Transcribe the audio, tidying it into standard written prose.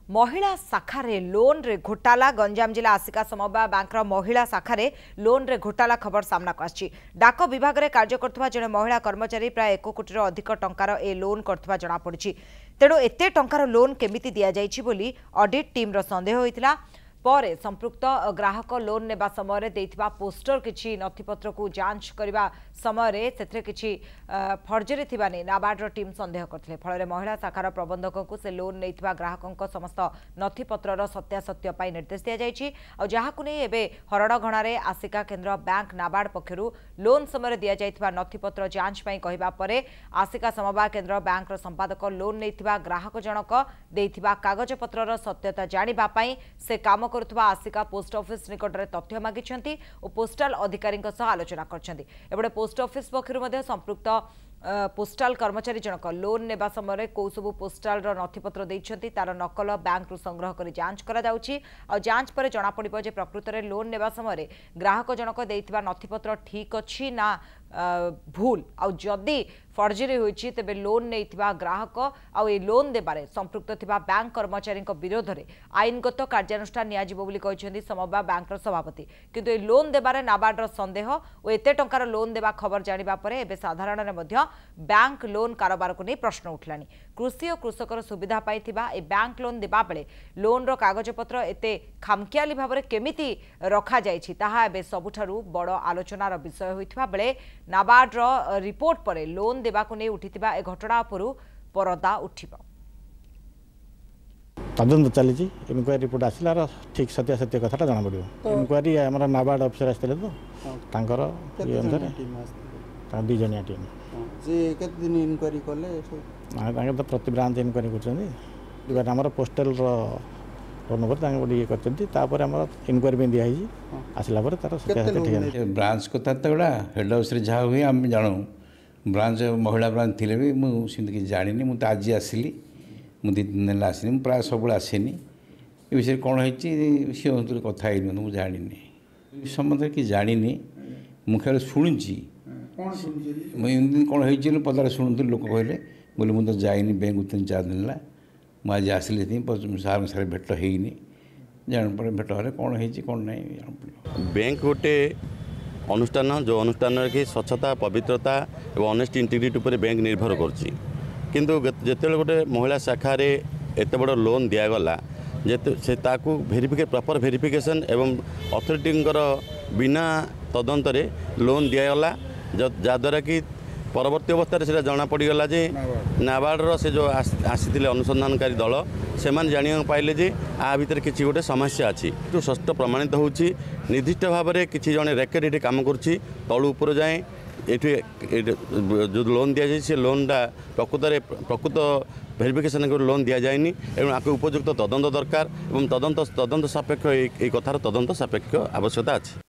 महिला शाखारे लोन रे घोटाला गंजाम जिला आसिका समबाय बैंक महिला शाखारे लोन रे घोटाला खबर सामना को आछि। डाक विभाग रे कार्य करथुवा जने महिला कर्मचारी प्राय 1 कोटी अधिक टंकार ए लोन करथुवा जणा पड़िछि। तेणु एते टंकार लोन केमिति दिया जाइछि बोली ऑडिट टीम रो संदेह होइतिला। पर संपृक्त ग्राहक लोन नेबा समय देथिबा पोस्टर किछि नथिपत्र को जांच करबा समय सेथरे किछि फर्जरी थिबा नै नाबार्ड टीम संदेह करथिले। फल महिला शाखार प्रबंधक को से लोन नैथिबा ग्राहकक समस्त नथिपत्रर सत्यासत्य पाई निर्देश दिया जाइछि। आ जहाकु नै एबे हरडघणारे आसिका केन्द्र बैंक नाबार्ड पक्षरु लोन समय दिया जाइथिबा नथिपत्र जांच पाई कहिबा परे आसिका समबाय केन्द्र बैंक संपादक लोन नैथिबा ग्राहक जनक देथिबा कागजपत्रर सत्यता जानिबा पाई से काम करुवा आसिका पोस्ट ऑफिस निकट में तथ्य मागिछंती और पोस्टाल अधिकारी आलोचना करछंती। एबडे पोस्ट ऑफिस पक्षरु संपृक्त पोस्टाल कर्मचारी जनक लोन नेबा समय कौ सब पोस्टाल नथिपत्र देइछंती तार नकल बैंक रु संग्रह करी जांच करा जाउछि। आ जांच पर जना पड़िबो जे प्रकृत रे लोन नेबा समय ग्राहक जनक देइथिबा नथिपत्र ठीक अछि ना भूल आ जदि फर्जरी होइछि तेबे लोन नैथिबा ग्राहक आ ए लोन देबारे संपृक्त थिबा बैंक कर्मचारी विरोध में आईनगत कार्यानुष्ठान नियाजिबो बोली कहिसेंती समबाय बैंक सभापति। किंतु ए लोन देबारे नाबार्ड संदेह और एते टंकार लोन देबा खबर जानिबा परे एबे साधारण रे मध्य बैंक लोन कारोबार को नहीं प्रश्न उठलानी। कृषि और कृषकर सुविधा पाई थिबा ए बैंक लोन देबा बेले लोन रो कागजपत्र एते खामखियाली भाव में केमिति रखा जाइछि ताहा एबे सबुठारु बड़ आलोचनार विषय होइथिबा बेले नाबार्ड रिपोर्ट पर लोन देबाकु नै उठिथिबा ए घटना उपरु परदा उठिबा। तदंत चली इनक्वारी रिपोर्ट आसला ठीक सत्यासत्य कथा जाना पड़ो। इनक्वारी आम नाबार्ड अफिसर आसते तो दी जनिया टीम दिन इनक्वारी कले तो प्रति ब्रांच इनक्वारी कर पोस्टाल नंबर ये कर इनक्वारी भी दिखाई आसला ब्रांच कथा तो गुड़ा हेड हाउस जहाँ हुए आम जानू ब्रांच महिला ब्रांच थी भी मुझे जानी मुझे आज आसली मुझे 2 दिन आसनी प्राय सब आसेनी ये विषय कौन है सी कथा मुझे जानी सम्बन्ध कि जानी मुख्य शुणी मुझे कौन हो पदार शुणुती लोक कहले बोले मुझे तो जाइनी बैंक 3-4 दिन है मुझे आज आसली सार सारे भेट होनी जान पड़े भेट हेल्ले कौन है कौन ना जान। बैंक गोटे अनुष्ठान जो अनुष्ठान की स्वच्छता पवित्रता और ऑनेस्ट इंटीग्रिटी पर बैंक निर्भर करछि। किंतु जिते गोटे महिला शाखा एत बड़ लोन दिगला से प्रॉपर वेरिफिकेशन एवं अथॉरिटी बिना तदंतर लोन दिगला जद्वारा कि परवर्ती अवस्था से जना पड़गला जे नाबार्डर से जो आसी अनुसंधानकारी दल से जाना पाइले जे आ भितर किसी गोटे समस्या अच्छी तो स्पष्ट प्रमाणित होची निर्दिष्ट भाव में किसी जड़े रैकेट ये कम करुच्ची तलू उपर जाए ये जो लोन दि जाए से लोनटा प्रकृत वेरिफिकेशन लोन दि जाए एवं आपको उपयुक्त तदंत दरकार और तदंत सापेक्ष ये कथार तदंत सापेक्ष आवश्यकता अच्छी।